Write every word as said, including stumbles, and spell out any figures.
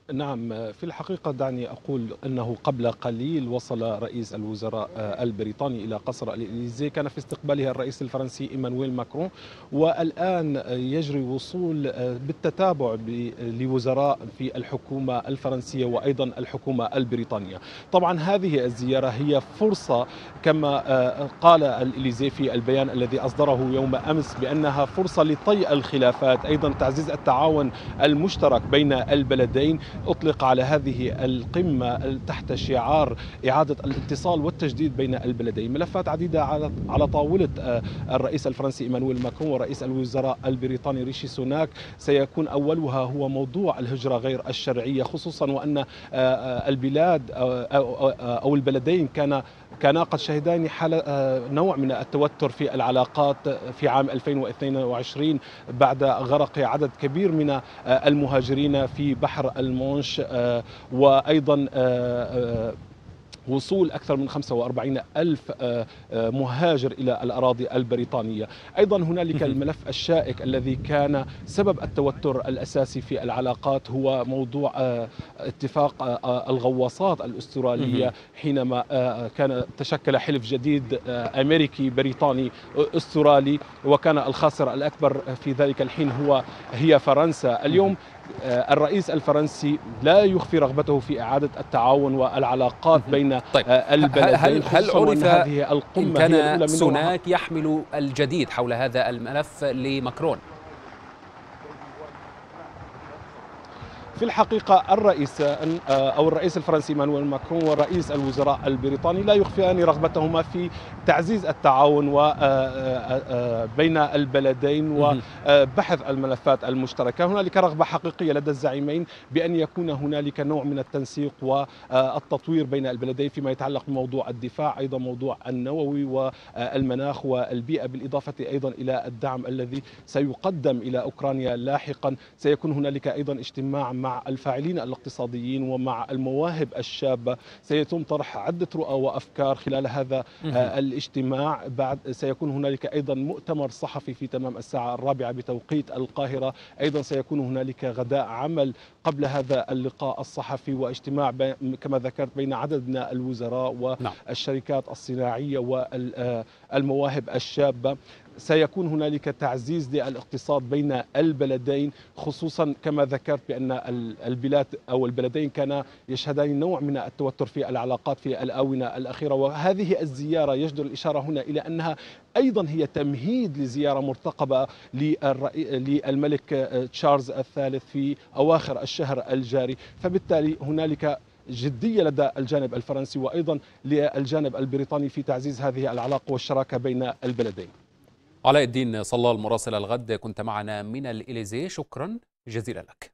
نعم، في الحقيقة دعني أقول أنه قبل قليل وصل رئيس الوزراء البريطاني إلى قصر الإليزيه، كان في استقباله الرئيس الفرنسي إيمانويل ماكرون، والآن يجري وصول بالتتابع لوزراء في الحكومة الفرنسية وأيضا الحكومة البريطانية. طبعا هذه الزيارة هي فرصة كما قال الإليزيه في البيان الذي أصدره يوم أمس بأنها فرصة لطي الخلافات، أيضا تعزيز التعاون المشترك بين البلدين. أطلق على هذه القمة تحت شعار إعادة الاتصال والتجديد بين البلدين ملفات عديدة على طاولة الرئيس الفرنسي إيمانويل ماكرون ورئيس الوزراء البريطاني ريشي سوناك. سيكون أولها هو موضوع الهجرة غير الشرعية، خصوصا وأن البلاد أو البلدين كان كانا قد شهدان حالة نوع من التوتر في العلاقات في عام ألفين واثنين وعشرين بعد غرق عدد كبير من المهاجرين في بحر المانش، وأيضا وصول أكثر من خمسة وأربعين ألف مهاجر إلى الأراضي البريطانية. أيضا هنالك الملف الشائك الذي كان سبب التوتر الأساسي في العلاقات، هو موضوع اتفاق الغواصات الأسترالية، حينما كان تشكل حلف جديد أمريكي بريطاني أسترالي، وكان الخاسر الأكبر في ذلك الحين هو هي فرنسا. اليوم الرئيس الفرنسي لا يخفي رغبته في إعادة التعاون والعلاقات بين طيب البلدين، هل هل عرف هذه القمة إن كان هي الأولى من سوناك يحمل الجديد حول هذا الملف لماكرون؟ في الحقيقة الرئيس أو الرئيس الفرنسي إيمانويل ماكرون ورئيس الوزراء البريطاني لا يخفيان رغبتهما في تعزيز التعاون بين البلدين وبحث الملفات المشتركة. هنالك رغبة حقيقية لدى الزعيمين بأن يكون هنالك نوع من التنسيق والتطوير بين البلدين فيما يتعلق بموضوع الدفاع، أيضا موضوع النووي والمناخ والبيئة، بالإضافة أيضا إلى الدعم الذي سيقدم إلى أوكرانيا لاحقا. سيكون هنالك أيضا اجتماع مع الفاعلين الاقتصاديين ومع المواهب الشابة، سيتم طرح عدة رؤى وأفكار خلال هذا الاجتماع. بعد سيكون هنالك أيضا مؤتمر صحفي في تمام الساعة الرابعة بتوقيت القاهرة. أيضا سيكون هنالك غداء عمل قبل هذا اللقاء الصحفي، واجتماع كما ذكرت بين عدد من الوزراء والشركات الصناعية والمواهب الشابة. سيكون هنالك تعزيز للاقتصاد بين البلدين، خصوصا كما ذكرت بأن البلاد أو البلدين كانا يشهدان نوع من التوتر في العلاقات في الآونة الأخيرة. وهذه الزيارة يجدر الإشارة هنا إلى أنها أيضا هي تمهيد لزيارة مرتقبة للملك تشارلز الثالث في أواخر الشهر الجاري. فبالتالي هنالك جدية لدى الجانب الفرنسي وأيضا للجانب البريطاني في تعزيز هذه العلاقة والشراكة بين البلدين. علاء الدين صلال مراسل الغد كنت معنا من الإليزيه، شكرا جزيلا لك.